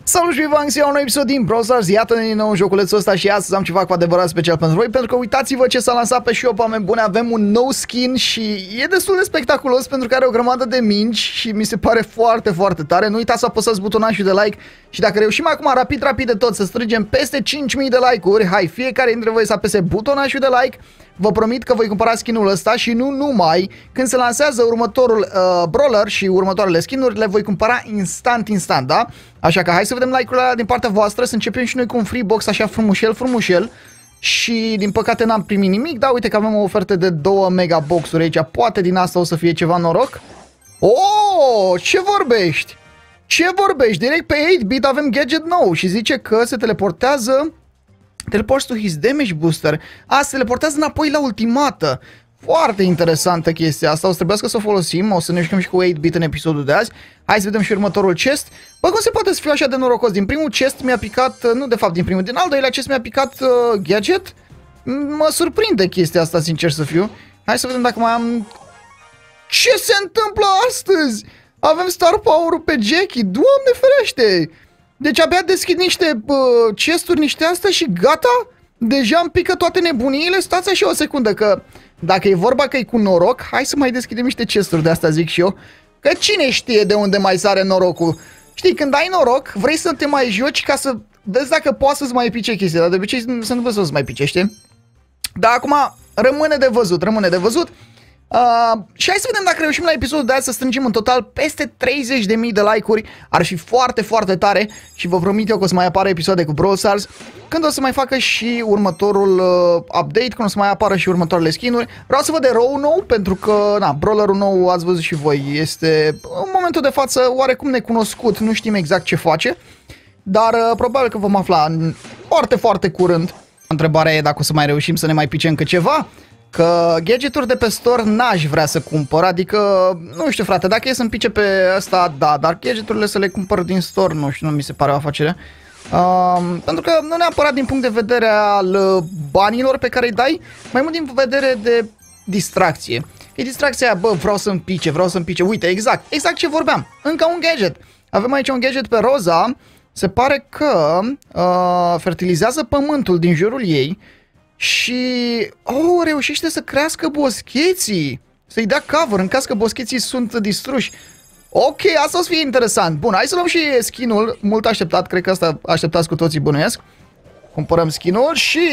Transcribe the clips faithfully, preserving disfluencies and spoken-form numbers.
Salut și v-am găsit la un nou episod din Brawl Stars. Iată-ne din nou joculețul ăsta și astăzi am ceva cu adevărat special pentru voi, pentru că uitați-vă ce s-a lansat pe shop, oameni buni. Avem un nou skin și e destul de spectaculos pentru că are o grămadă de mingi și mi se pare foarte, foarte tare. Nu uitați să apăsați butonul de like și dacă reușim acum rapid, rapid de tot să strângem peste cinci mii de like-uri, hai, fiecare dintre voi să apese butonul de like. Vă promit că voi cumpăra skinul ăsta și nu numai. Când se lansează următorul uh, brawler și următoarele skinuri, le voi cumpăra instant, instant, da? Așa că hai să vedem like-urile alea din partea voastră, să începem și noi cu un free box așa frumușel, frumușel. Și din păcate n-am primit nimic, da, uite că avem o ofertă de două mega boxuri aici, poate din asta o să fie ceva noroc. Oh, ce vorbești? Ce vorbești? Direct pe opt bit avem gadget nou și zice că se teleportează... Teleports to his damage booster. A, se teleportează înapoi la ultimată. Foarte interesantă chestia asta. O să trebuiască să o folosim. O să ne jucăm și cu opt bit în episodul de azi. Hai să vedem și următorul chest. Bă, cum se poate să fiu așa de norocos? Din primul chest mi-a picat, nu de fapt din primul, din al doilea chest mi-a picat uh, gadget. Mă surprinde chestia asta, sincer să fiu. Hai să vedem dacă mai am... Ce se întâmplă astăzi? Avem star power-ul pe Jackie. Doamne ferește! Deci abia deschid niște uh, chesturi, niște astea și gata? Deja îmi pică toate nebuniile? Stați așa o secundă, că dacă e vorba că e cu noroc, hai să mai deschidem niște chesturi, de asta zic și eu. Că cine știe de unde mai sare norocul? Știi, când ai noroc, vrei să te mai joci ca să vezi dacă poți să-ți mai pice chestia, dar de obicei se întâmplă să-ți mai pice, știi? Dar acum rămâne de văzut, rămâne de văzut. Uh, și hai să vedem dacă reușim la episodul de azi să strângem în total peste treizeci de mii de like-uri. Ar fi foarte, foarte tare și vă promit eu că o să mai apară episoade cu Brawl Stars când o să mai facă și următorul uh, update, când o să mai apară și următoarele skin-uri. Vreau să văd de row nou pentru că, na, brawlerul nou ați văzut și voi, este în momentul de față oarecum necunoscut, nu știm exact ce face, dar uh, probabil că vom afla foarte, foarte curând. Întrebarea e dacă o să mai reușim să ne mai pice încă ceva. Că gadgeturi de pe store n-aș vrea să cumpăr, adică, nu știu frate, dacă e să-mi pice pe ăsta, da, dar gadgeturile să le cumpăr din store, nu știu, nu mi se pare o afacere. Uh, pentru că nu neapărat din punct de vedere al banilor pe care îi dai, mai mult din vedere de distracție. E distracția, bă, vreau să-mi pice, vreau să-mi pice, uite, exact, exact ce vorbeam, încă un gadget. Avem aici un gadget pe Roza, se pare că uh, fertilizează pământul din jurul ei. Și, oh, reușește să crească boscheții, să-i dea cover în caz că boscheții sunt distruși. Ok, asta o să fie interesant. Bun, hai să luăm și skin-ul, mult așteptat, cred că asta așteptați cu toții, bănuiesc. Cumpărăm skin-ul și...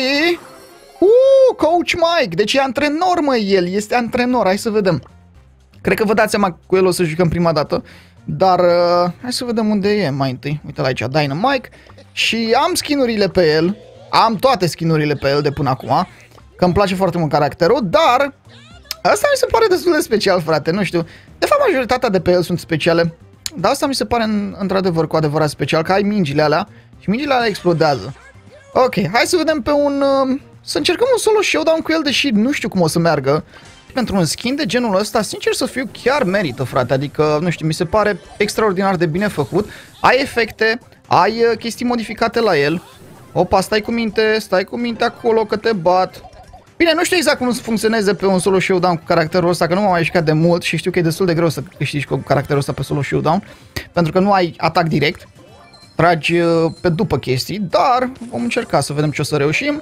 Uh, Coach Mike, deci e antrenor, mă, el, este antrenor, hai să vedem. Cred că vă dați seama cu el o să jucăm prima dată, dar uh, hai să vedem unde e mai întâi. Uite-l aici, Dynamite, și am skin-urile pe el. Am toate skin-urile pe el de până acum, că îmi place foarte mult caracterul, dar asta mi se pare destul de special, frate, nu știu. De fapt, majoritatea de pe el sunt speciale, dar asta mi se pare într-adevăr cu adevărat special, că ai mingile alea și mingile alea explodează. Ok, hai să vedem pe un... Uh, să încercăm un solo showdown cu el, deși nu știu cum o să meargă. Pentru un skin de genul ăsta, sincer să fiu, chiar merită, frate, adică, nu știu, mi se pare extraordinar de bine făcut. Ai efecte, ai uh, chestii modificate la el. Opa, stai cu minte, stai cu minte acolo că te bat. Bine, nu știu exact cum să funcționeze pe un solo showdown cu caracterul ăsta, că nu m-am mai jucat de mult și știu că e destul de greu să câștigi cu caracterul ăsta pe solo showdown, pentru că nu ai atac direct, tragi pe după chestii, dar vom încerca să vedem ce o să reușim.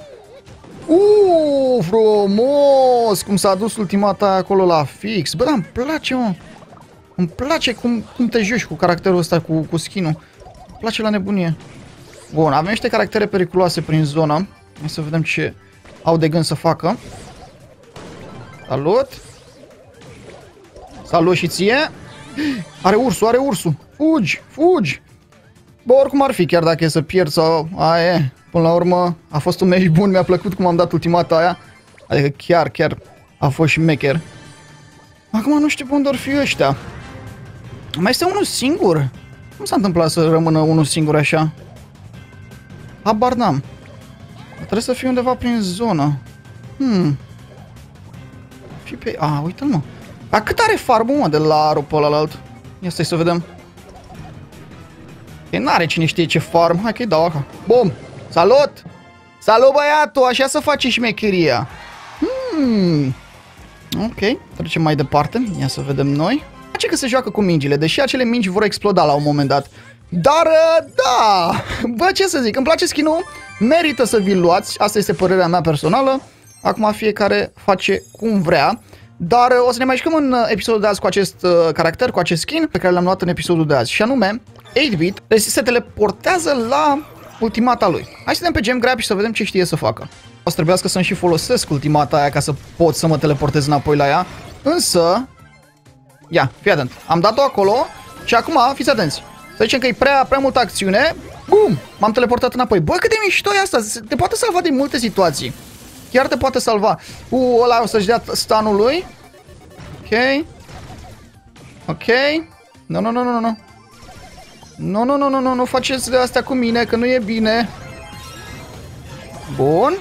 Uuu, frumos, cum s-a dus ultimata acolo la fix. Bă, dar îmi place, mă. Îmi place cum, cum te joci cu caracterul ăsta, cu, cu skin-ul. Îmi place la nebunie. Bun, avem niște caractere periculoase prin zonă. O să vedem ce au de gând să facă. Salut! Salut și ție! Are ursul, are ursul! Fugi, fugi! Bă, oricum ar fi, chiar dacă e să pierd sau... Aia e, până la urmă a fost un meci bun, mi-a plăcut cum am dat ultimata aia. Adică chiar, chiar a fost și mecher. Acum nu știu pe unde or fi ăștia. Mai este unul singur? Cum s-a întâmplat să rămână unul singur așa? Habar n-am. Trebuie să fie undeva prin zonă. Hmm. Fi pe... A, uite-l, mă. Dar cât are farmul, mă, de la arul pe ălalt? Ia stai să vedem. E n-are cine știe ce farm. Hai că-i dau așa. Bum! Salut! Salut, băiatul! Așa să faci șmecheria. Hmm. Ok. Trecem mai departe. Ia să vedem noi. Ce că se joacă cu mingile. Deși acele mingi vor exploda la un moment dat. Dar, da, bă, ce să zic, îmi place skin-ul, merită să vi-l luați, asta este părerea mea personală. Acum fiecare face cum vrea. Dar o să ne mai jucăm în episodul de azi cu acest uh, caracter, cu acest skin pe care l-am luat în episodul de azi. Și anume, opt bit se teleportează la ultimata lui. Hai să vedem pe Gem Grab și să vedem ce știe să facă. O să trebuiască să-mi și folosesc ultimata aia ca să pot să mă teleportez înapoi la ea. Însă, ia, fii atent, am dat-o acolo și acum, fiți atenți. Să zicem că e prea, prea multă acțiune. Bum! M-am teleportat înapoi. Bă, cât de mișto e asta! Te poate salva din multe situații. Chiar te poate salva. U, ăla o să-și dea stanul lui. Ok. Ok. Nu, nu, nu, nu, nu. Nu, nu, nu, nu, nu, nu faceți de astea cu mine, că nu e bine. Bun.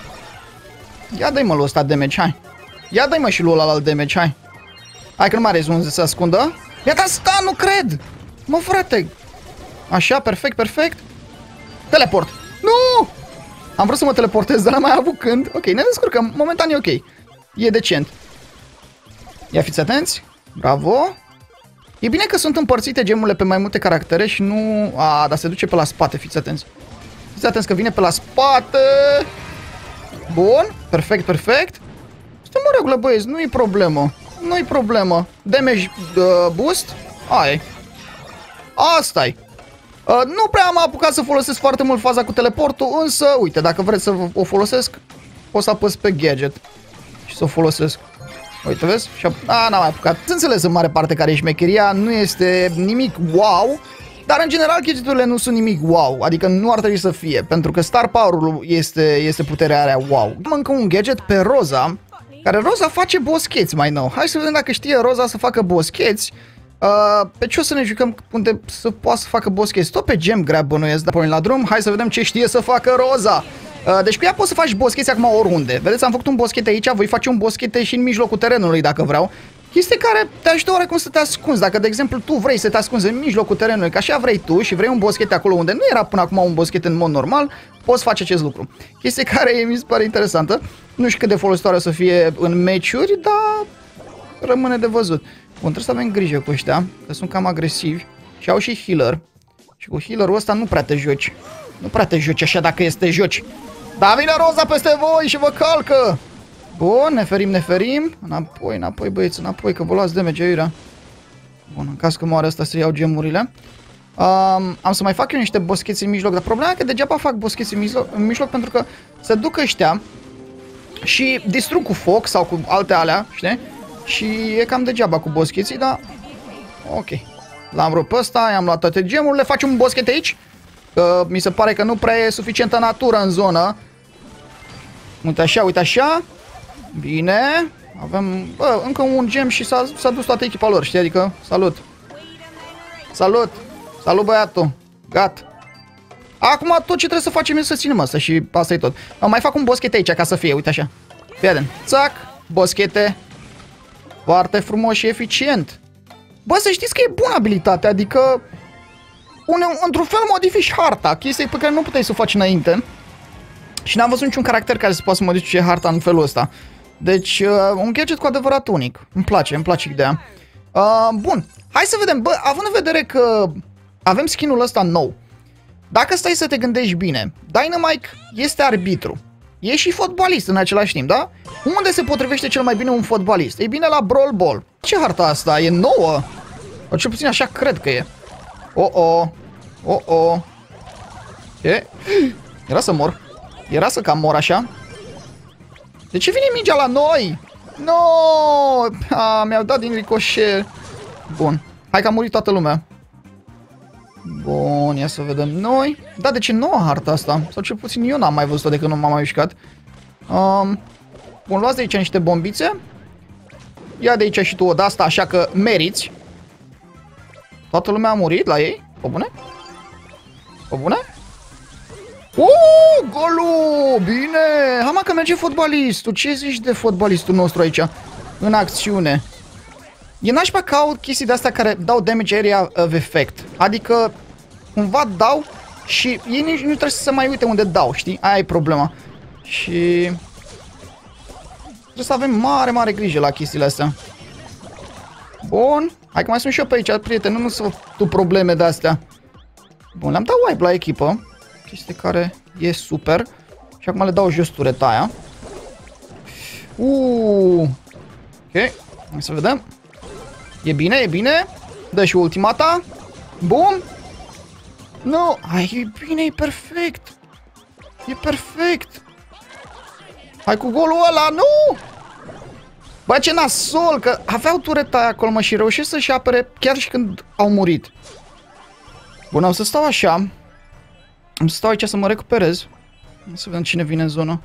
Ia dă-i mă lui ăsta damage, hai. Ia dă-i mă și lui ăla al damage, hai. Hai că nu mai are unde să se ascundă. Mi-a dat stun, nu cred! Mă, frate. Așa, perfect, perfect. Teleport. Nu! Am vrut să mă teleportez, dar n-am mai avut când. Ok, ne descurcăm. Momentan e ok. E decent. Ia fiți atenți. Bravo. E bine că sunt împărțite gemurile pe mai multe caractere și nu... A, dar se duce pe la spate, fiți atenți. Fiți atenți că vine pe la spate. Bun. Perfect, perfect. Stai mă regulă, băieți, nu-i problemă. Nu-i problemă. Damage uh, boost. Aia. Asta-i. Uh, nu prea am apucat să folosesc foarte mult faza cu teleportul, însă, uite, dacă vreți să o folosesc, o să apăs pe gadget și să o folosesc. Uite, vezi? Și a, n-am mai apucat. Înțeles în mare parte care e șmecheria, nu este nimic wow, dar în general gadgeturile nu sunt nimic wow, adică nu ar trebui să fie, pentru că Star Power-ul este, este puterea aia wow. Am încă un gadget pe Roza, care Roza face boscheți mai nou. Hai să vedem dacă știe Roza să facă boscheți. Uh, pe ce o să ne jucăm unde să poată să facă boscheți? Tot pe Gem Grab bănuiesc, dar pornim la drum. Hai să vedem ce știe să facă Roza. Uh, deci cu ea poți să faci boscheți acum oriunde. Vedeți, am făcut un boschet aici, voi face un boschete și în mijlocul terenului dacă vreau. Chestie care te ajută oarecum să te ascunzi. Dacă, de exemplu, tu vrei să te ascunzi în mijlocul terenului, că așa vrei tu și vrei un boschete acolo unde nu era până acum un boschete în mod normal, poți face acest lucru. Chestie care mi se pare interesantă. Nu știu cât de folositoare să fie în meciuri, dar rămâne de văzut. Bun, trebuie să avem grijă cu ăștia, că sunt cam agresivi și au și healer. Și cu healerul ăsta nu prea te joci. Nu prea te joci așa dacă este joci. Dar vine Roza peste voi și vă calcă. Bun, ne ferim, ne ferim. Înapoi, înapoi băieți, înapoi, că vă luați damage aiurea. Bun, în caz că moare ăsta să iau gemurile. Um, am să mai fac eu niște boscheți în mijloc, dar problema e că degeaba fac boscheți în mijloc, în mijloc pentru că se duc ăștia și distrug cu foc sau cu alte alea, știi? Și e cam degeaba cu boscheții, dar... Ok. L-am rupt pe ăsta, i-am luat toate gemurile, facem un boschet aici. Că mi se pare că nu prea e suficientă natură în zonă. Uite așa, uite așa. Bine. Avem, bă, încă un gem și s-a dus toată echipa lor, știi? Adică, salut. Salut. Salut, băiatul. Gata. Acum tot ce trebuie să facem e să ținem asta și asta e tot. Mai fac un boschet aici ca să fie, uite așa. Fii atent. Țac. Boschete. Foarte frumos și eficient. Bă, să știți că e bună abilitatea, adică într-un fel modifici harta, chestii pe care nu puteai să o faci înainte. Și n-am văzut niciun caracter care să poată să modifice harta în felul ăsta. Deci, uh, un gadget cu adevărat unic. Îmi place, îmi place ideea. Uh, bun, hai să vedem, bă, având în vedere că avem skin-ul ăsta nou, dacă stai să te gândești bine, Dynamite este arbitru. E și fotbalist în același timp, da? Unde se potrivește cel mai bine un fotbalist? Ei bine, la Brawl Ball. Ce harta asta? E nouă? O cel puțin așa cred că e. Oh-oh. Oh-oh. Ce? Era să mor. Era să cam mor așa. De ce vine mingea la noi? No! Ah, mi-au dat din ricoșet. Bun. Hai că a murit toată lumea. Bun, ia să vedem noi. Da, de ce nouă harta asta? Sau cel puțin eu n-am mai văzut-o de când nu m-am mai mișcat. Um, bun, luați de aici niște bombițe. Ia de aici și tu o de-asta, așa că meriți. Toată lumea a murit la ei? O bune? O bune? Uuu, golul! Bine! Hai mă că merge fotbalistul. Ce zici de fotbalistul nostru aici? În acțiune. E nașpa că au chestii de-astea care dau damage area of effect. Adică cumva dau și ei nici nu trebuie să se mai uite unde dau, știi? Aia e problema. Și trebuie să avem mare, mare grijă la chestiile astea. Bun. Hai că mai sunt și eu pe aici, prieteni. Nu să tu probleme de-astea. Bun, le-am dat wipe la echipă. Chestie care e super. Și acum le dau jos tureta aia. Uuu. Ok, hai să vedem. E bine, e bine. Dă și ultimata. Bun. Nu, hai, e bine, e perfect. E perfect. Hai cu golul ăla, nu! Bă, ce nasol, că aveau tureta aia acolo, mă, și reușesc să-și apere chiar și când au murit. Bun, am să stau așa. Am să stau aici să mă recuperez. Să vedem cine vine în zonă.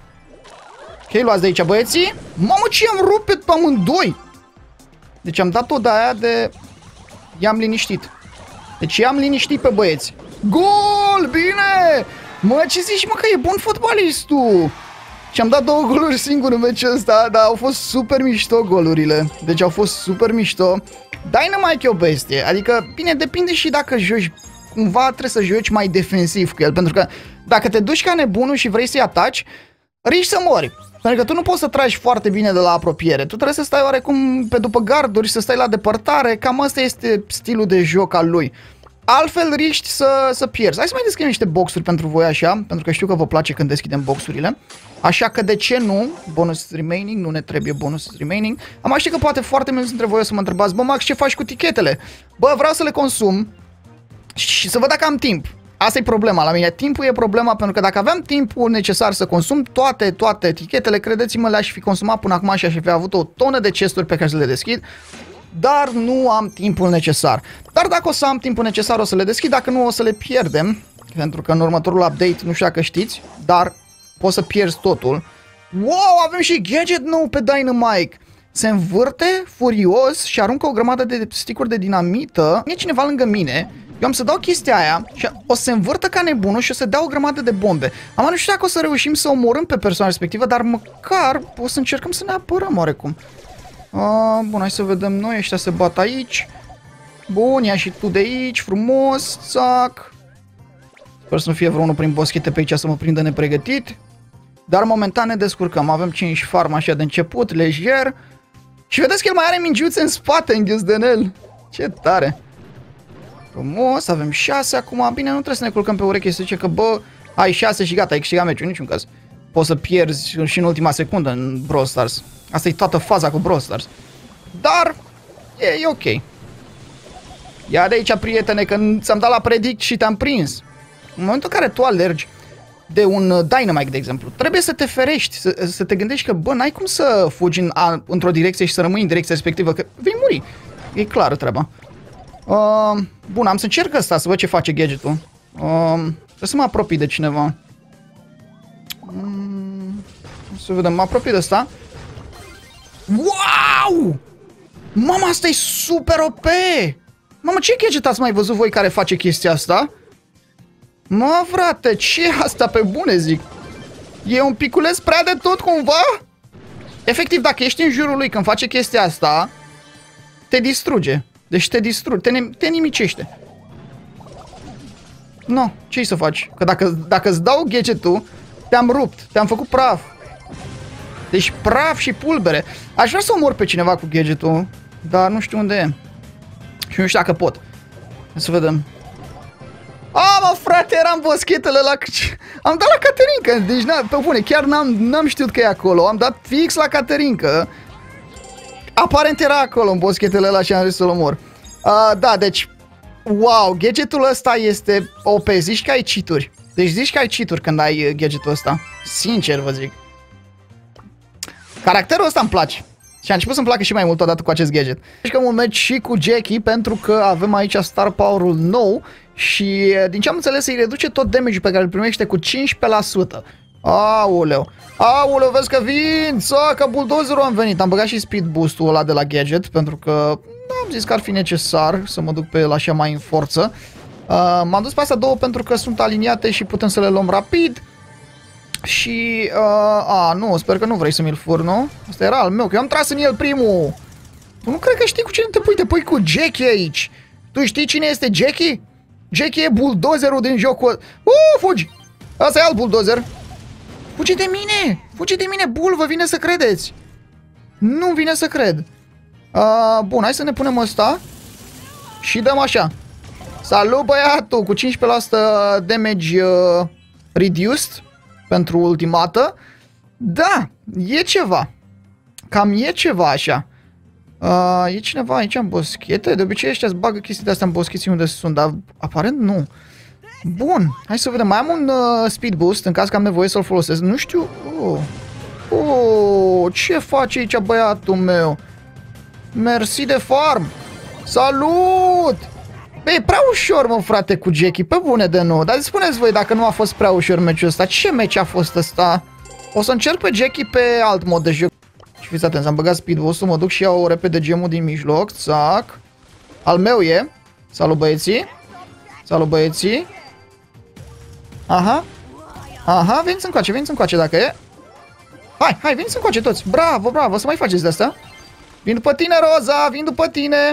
Ok, luați de aici, băieții. Mamă, ce am rupt pe amândoi! Deci am dat-o de aia de... I-am liniștit. Deci i-am liniștit pe băieți. Gol! Bine! Mă, ce zici, mă, că e bun fotbalistul! Și am dat două goluri singur în meciul ăsta, dar au fost super mișto golurile. Deci au fost super mișto. Dynamite e o bestie, adică, bine, depinde și dacă joci, cumva trebuie să joci mai defensiv cu el, pentru că dacă te duci ca nebunul și vrei să-i ataci, riști să mori. Pentru că tu nu poți să tragi foarte bine de la apropiere, tu trebuie să stai oarecum pe după garduri și să stai la depărtare, cam asta este stilul de joc al lui. Altfel riști să, să pierzi. Hai să mai deschidem niște boxuri pentru voi așa, pentru că știu că vă place când deschidem boxurile. Așa că de ce nu? Bonus remaining, nu ne trebuie bonus remaining. Am știu că poate foarte mulți dintre voi o să mă întrebați, bă, Max, ce faci cu tichetele? Bă, vreau să le consum și să văd dacă am timp. Asta e problema la mine. Timpul e problema, pentru că dacă aveam timpul necesar să consum toate, toate etichetele, credeți-mă, le-aș fi consumat până acum și aș fi avut o tonă de chesturi pe care să le deschid. Dar nu am timpul necesar. Dar dacă o să am timpul necesar, o să le deschid, dacă nu, o să le pierdem. Pentru că în următorul update, nu știu dacă știți, dar poți să pierzi totul. Wow, avem și gadget nou pe Dynamite. Se învârte furios și aruncă o grămadă de stick-uri de dinamită. E cineva lângă mine. Eu am să dau chestia aia și o să se învârtă ca nebunul și o să dea o grămadă de bombe. Am nu știu dacă o să reușim să omorâm pe persoana respectivă, dar măcar o să încercăm să ne apărăm oarecum. Uh, bun, hai să vedem noi, ăștia se bat aici. Bun, ia și tu de aici, frumos, țac. Sper să nu fie vreunul prin boschete pe aici să mă prindă nepregătit. Dar momentan ne descurcăm, avem cinci farm așa de început, lejer. Și vedeți că el mai are mingiuțe în spate înghis de el. Ce tare. Frumos, avem șase acum. Bine, nu trebuie să ne culcăm pe ureche, să zice că bă, ai șase și gata, ai câștigat meciul, în niciun caz. Poți să pierzi și în ultima secundă în Brawl Stars. Asta e toată faza cu Brawl Stars. Dar e, e ok. Ia de aici, prietene, că ți-am dat la predict și te-am prins. În momentul în care tu alergi de un Dynamite, de exemplu, trebuie să te ferești, să, să te gândești că, bă, n-ai cum să fugi în, într-o direcție și să rămâi în direcția respectivă, că vei muri. E clară treaba. Uh, bun, am să încerc asta, să văd ce face gadgetul. Uh, trebuie să mă apropii de cineva. Um, să vedem, mă apropii de ăsta. Wow! Mama, asta e super O P! Mamă, ce gadget ați mai văzut voi care face chestia asta? Mă, frate, ce e asta pe bune, zic? E un piculeț prea de tot, cumva? Efectiv, dacă ești în jurul lui când face chestia asta, te distruge. Deci te distruge, te, te nimicește. No, ce-i să faci? Că dacă, dacă îți dau gadgetul, te-am rupt, te-am făcut praf. Deci praf și pulbere. Aș vrea să omor pe cineva cu gadgetul, dar nu știu unde e. Și nu știu dacă pot. Să vedem. A, mă, frate, eram boschetele la... Am dat la Caterinca, deci, na, pe bune, chiar n-am știut că e acolo. Am dat fix la Caterinca. Aparent era acolo în boschetele ăla și am zis să-l omor. Uh, da, deci, wow, gadgetul ăsta este O P, zici că ai cheat-uri. Deci zici că ai cheat-uri când ai gadgetul ăsta. Sincer vă zic. Caracterul ăsta îmi place. Și a început să-mi placă și mai mult odată cu acest gadget. Deci că un match și cu Jackie, pentru că avem aici Star Power-ul nou și din ce am înțeles îi reduce tot damage-ul pe care îl primește cu cincisprezece la sută. Aoleu. Aoleu, vezi că vin! Țacă, bulldozerul am venit. Am băgat și speed boost-ul ăla de la gadget, pentru că am zis că ar fi necesar să mă duc pe el așa mai în forță. Uh, M-am dus pe astea două pentru că sunt aliniate și putem să le luăm rapid. Și, uh, a, nu, sper că nu vrei să mi-l fur, nu? Asta era al meu, că eu am tras în el primul. Tu nu cred că știi cu cine te pui? Te pui cu Jackie aici. Tu știi cine este Jackie? Jackie e bulldozerul din jocul. Uh, fugi! Asta e alt bulldozer. Fugi de mine! Fugi de mine, bull, vă vine să credeți. Nu vine să cred. uh, Bun, hai să ne punem ăsta și dăm așa. Salut băiatul, cu cincisprezece la sută damage uh, reduced pentru ultimată. Da, e ceva. Cam e ceva așa. Uh, e cineva aici în boschete? De obicei ăștia îți bagă chestii de astea în boscheții unde sunt, dar aparent nu. Bun, hai să vedem. Mai am un uh, speed boost în caz că am nevoie să-l folosesc. Nu știu... Oh. Oh, ce face aici băiatul meu? Mersi de farm. Salut! Băi, e prea ușor, mă, frate, cu Jackie. Pe bune de nou. Dar spuneți voi dacă nu a fost prea ușor meciul ăsta. Ce meci a fost ăsta? O să încerc pe Jackie pe alt mod de joc. Și fiți atenți, am băgat speed boost-ul, mă duc și iau repede gemul din mijloc. Țac. Al meu e. Salut băieții. Salut băieții. Aha. Aha, veniți încoace, veniți încoace dacă e. Hai, hai, veniți încoace toți. Bravo, bravo, să mai faceți de asta. Vin după tine, Roza, vin după tine.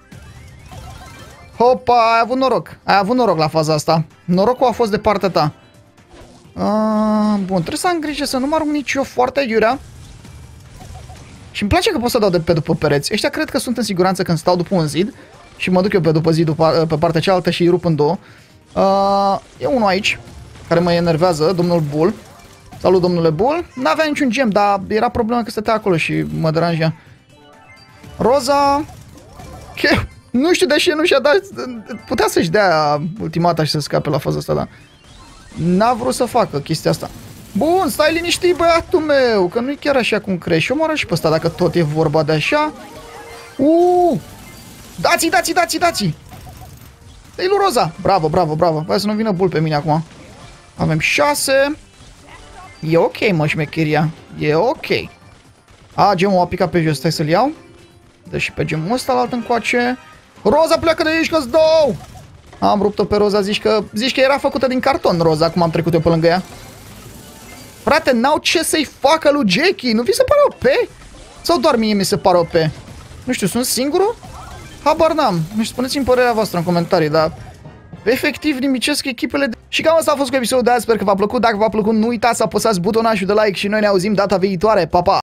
Hopa, ai avut noroc. Ai avut noroc la faza asta. Norocul a fost de partea ta. Uh, bun, trebuie să am grijă să nu mă arunc nici eu foarte aiurea. Și îmi place că pot să dau de pe după pereți. Ăștia cred că sunt în siguranță când stau după un zid. Și mă duc eu pe după zid, după, pe partea cealaltă și îi rup în două. Uh, e unul aici care mă enervează, domnul Bull. Salut, domnule Bull. N-avea niciun gem, dar era problema că stătea acolo și mă deranja. Roza... Okay. Nu știu de ce nu și-a dat... Putea să-și dea ultimata și să scape la faza asta, dar... N-a vrut să facă chestia asta. Bun, stai liniștit, băiatul meu, că nu-i chiar așa cum crezi. Și omoră și pe ăsta, dacă tot e vorba de așa. Uuu! Dați-i, dați-i, dați-i, dați-i! Dă-i lui Roza! Bravo, bravo, bravo. Hai să nu vină Bull pe mine acum. Avem șase. E ok, mă, șmecheria. E ok. A, gemul a picat pe jos, stai să-l iau. Dă și pe gemul ăsta la alt încoace. Roza, pleacă de aici că-ți dau! Am rupt-o pe Roza, zici că, zici că era făcută din carton, Roza, cum am trecut eu pe lângă ea. Frate, n-au ce să-i facă lui Jackie, nu vi se pare O P? Sau doar mie mi se pare O P? Nu știu, sunt singurul? Habar n-am, nu știu, spuneți-mi părerea voastră în comentarii, dar... Efectiv, nimicesc echipele de... Și cam asta a fost cu episodul de azi, sper că v-a plăcut. Dacă v-a plăcut, nu uitați să apăsați butonașul de like și noi ne auzim data viitoare. Pa, pa!